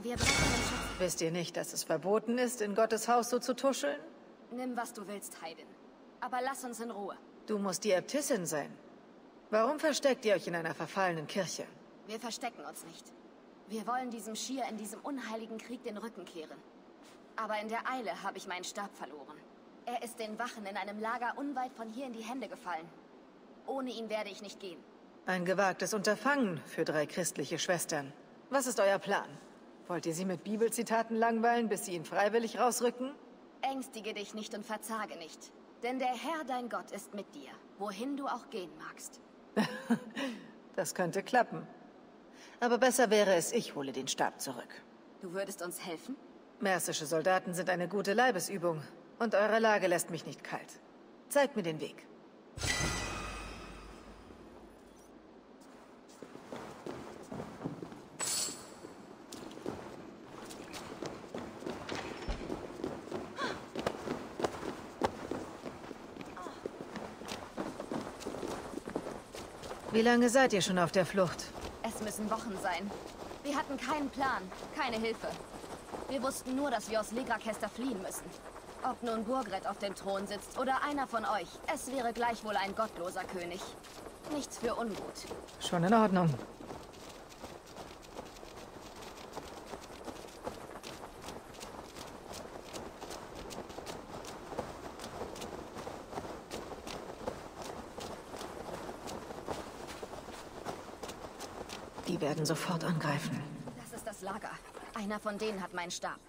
Wir brauchen den Schutz. Wisst ihr nicht, dass es verboten ist, in Gottes Haus so zu tuscheln? Nimm, was du willst, Heidin. Aber lass uns in Ruhe. Du musst die Äbtissin sein. Warum versteckt ihr euch in einer verfallenen Kirche? Wir verstecken uns nicht. Wir wollen diesem Schier in diesem unheiligen Krieg den Rücken kehren. Aber in der Eile habe ich meinen Stab verloren. Er ist den Wachen in einem Lager unweit von hier in die Hände gefallen. Ohne ihn werde ich nicht gehen. Ein gewagtes Unterfangen für 3 christliche Schwestern. Was ist euer Plan? Wollt ihr sie mit Bibelzitaten langweilen, bis sie ihn freiwillig rausrücken? Ängstige dich nicht und verzage nicht. Denn der Herr, dein Gott, ist mit dir, wohin du auch gehen magst. Das könnte klappen. Aber besser wäre es, ich hole den Stab zurück. Du würdest uns helfen? Mersische Soldaten sind eine gute Leibesübung. Und eure Lage lässt mich nicht kalt. Zeigt mir den Weg. Wie lange seid ihr schon auf der Flucht? Es müssen Wochen sein. Wir hatten keinen Plan, keine Hilfe. Wir wussten nur, dass wir aus Legrakester fliehen müssen. Ob nun Burgred auf dem Thron sitzt oder einer von euch, es wäre gleichwohl ein gottloser König. Nichts für ungut. Schon in Ordnung. Die werden sofort angreifen. Das ist das Lager. Einer von denen hat meinen Stab.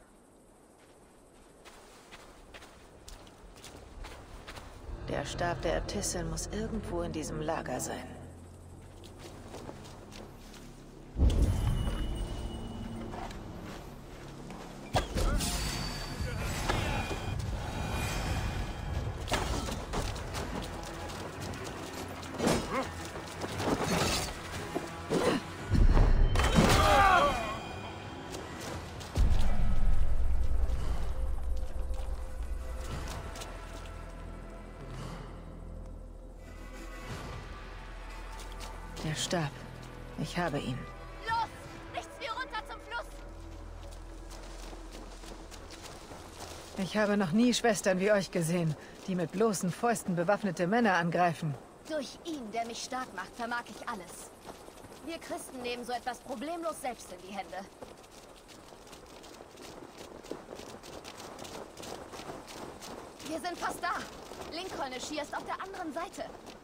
Der Stab der Äbtissin muss irgendwo in diesem Lager sein. Der Stab. Ich habe ihn. Los! Nichts wie runter zum Fluss! Ich habe noch nie Schwestern wie euch gesehen, die mit bloßen Fäusten bewaffnete Männer angreifen. Durch ihn, der mich stark macht, vermag ich alles. Wir Christen nehmen so etwas problemlos selbst in die Hände. Wir sind fast da. Lincoln-Schier ist auf der anderen Seite.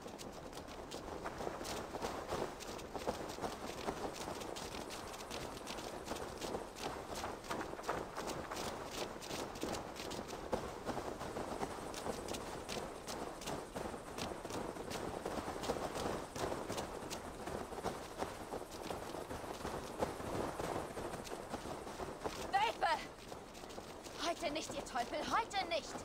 Heute nicht, ihr Teufel, heute nicht!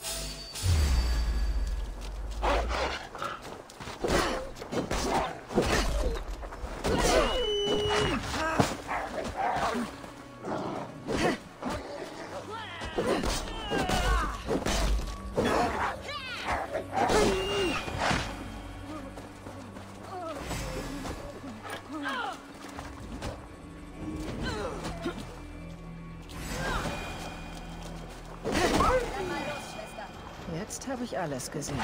Jetzt habe ich alles gesehen.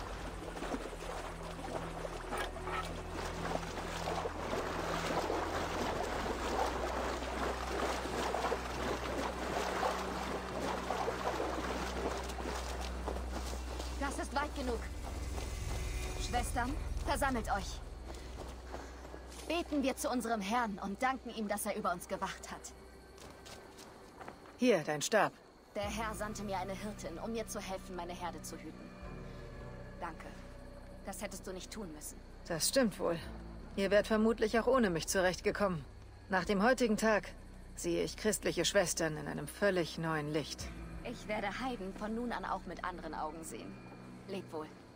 Das ist weit genug. Schwestern, versammelt euch. Beten wir zu unserem Herrn und danken ihm, dass er über uns gewacht hat. Hier, dein Stab. Der Herr sandte mir eine Hirtin, um mir zu helfen, meine Herde zu hüten. Danke. Das hättest du nicht tun müssen. Das stimmt wohl. Ihr wärt vermutlich auch ohne mich zurechtgekommen. Nach dem heutigen Tag sehe ich christliche Schwestern in einem völlig neuen Licht. Ich werde Heiden von nun an auch mit anderen Augen sehen. Leb wohl.